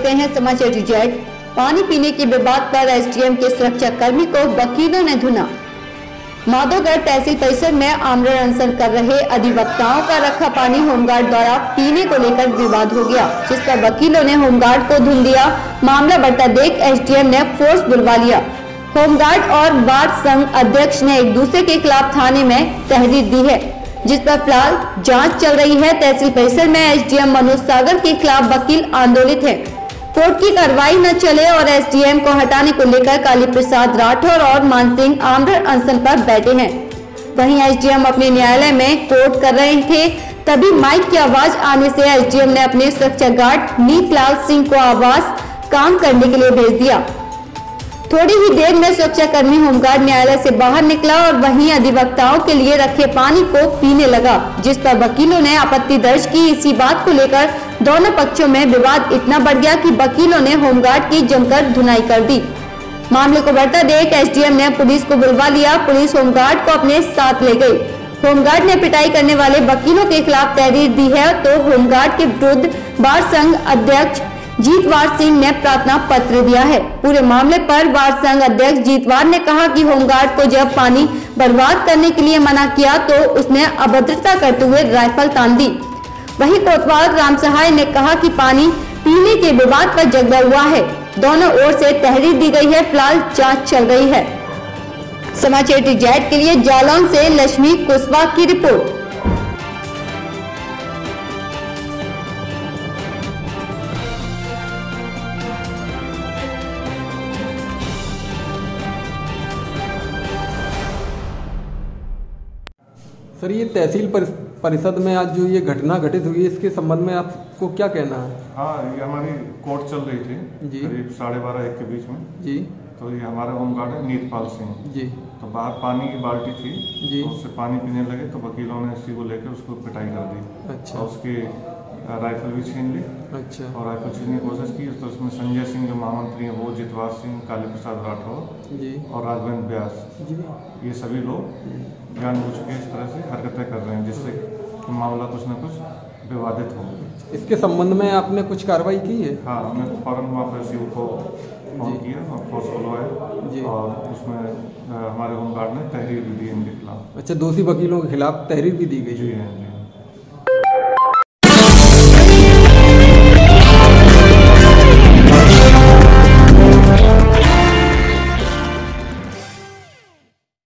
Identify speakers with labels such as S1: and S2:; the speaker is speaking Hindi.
S1: रहे हैं समाचार जेड। पानी पीने के विवाद पर एसडीएम के सुरक्षा कर्मी को वकीलों ने धुना। माधोगढ़ तहसील परिसर में आमरण अनशन कर रहे अधिवक्ताओं का रखा पानी होमगार्ड द्वारा पीने को लेकर विवाद हो गया, जिस पर वकीलों ने होमगार्ड को धुन दिया। मामला बढ़ता देख एसडीएम ने फोर्स बुलवा लिया। होमगार्ड और बार संघ अध्यक्ष ने एक दूसरे के खिलाफ थाने में तहरीर दी है, जिस पर फिलहाल जांच चल रही है। तहसील परिसर में एसडीएम मनोज सागर के खिलाफ वकील आंदोलित है। कोर्ट की कार्रवाई न चले और एसडीएम को हटाने को लेकर काली प्रसाद राठौर और मान सिंह आमरण अनशन पर बैठे हैं। वहीं एसडीएम अपने न्यायालय में कोर्ट कर रहे थे, तभी माइक की आवाज आने से एसडीएम ने अपने सुरक्षा गार्ड नीतलाल सिंह को आवाज काम करने के लिए भेज दिया। थोड़ी ही देर में सुरक्षाकर्मी होमगार्ड न्यायालय से बाहर निकला और वहीं अधिवक्ताओं के लिए रखे पानी को पीने लगा, जिस पर वकीलों ने आपत्ति दर्ज की। इसी बात को लेकर दोनों पक्षों में विवाद इतना बढ़ गया कि वकीलों ने होमगार्ड की जमकर धुनाई कर दी। मामले को बढ़ता देख एसडीएम ने पुलिस को बुलवा लिया। पुलिस होमगार्ड को अपने साथ ले गई। होमगार्ड ने पिटाई करने वाले वकीलों के खिलाफ तहरीर दी है, तो होमगार्ड के विरुद्ध बार संघ अध्यक्ष जीतवार सिंह ने प्रार्थना पत्र दिया है। पूरे मामले पर बार संघ अध्यक्ष जीतवार ने कहा कि होमगार्ड को जब पानी बर्बाद करने के लिए मना किया तो उसने अभद्रता करते हुए राइफल तान दी। वहीं कोतवाल राम सहाय ने कहा कि पानी पीने के विवाद पर झगड़ा हुआ है। दोनों ओर से तहरीर दी गई है। फिलहाल जांच चल रही है। समाचार जेड के लिए जालौन से लक्ष्मी कुशवाहा की रिपोर्ट।
S2: सर, ये तहसील परिषद में आज जो ये घटना घटित हुई है, इसके संबंध में आपको क्या कहना है?
S3: हाँ, ये हमारी कोर्ट चल रही थी जी, करीब 12:30-1 के बीच में जी। तो ये हमारा होमगार्ड है नीतपाल सिंह जी। तो बाहर पानी की बाल्टी थी जी, तो उससे पानी पीने लगे तो वकीलों ने इसी को लेकर उसको पिटाई कर दी। अच्छा। और उसकी राइफल भी छीन ली। अच्छा। और राइफल छीनने की कोशिश की तो उसमें संजय सिंह जो महामंत्री हैं वो, जीतवार सिंह, काली प्रसाद राठौर जी और राजवेंद्र व्यास जी, ये सभी लोग जानबूझ के इस तरह से हरकतें कर रहे हैं, जिससे मामला कुछ न कुछ विवादित हो।
S2: इसके संबंध में आपने कुछ कार्रवाई की है?
S3: हाँ, हमने फौरन वहाँ पर सीओ को फोन किया और फोर्स बुलवाया और उसमें हमारे होमगार्ड ने तहरीर भी दी इनके खिलाफ।
S2: अच्छा, दोषी वकीलों के खिलाफ तहरीर भी दी गई?
S3: जी हाँ जी।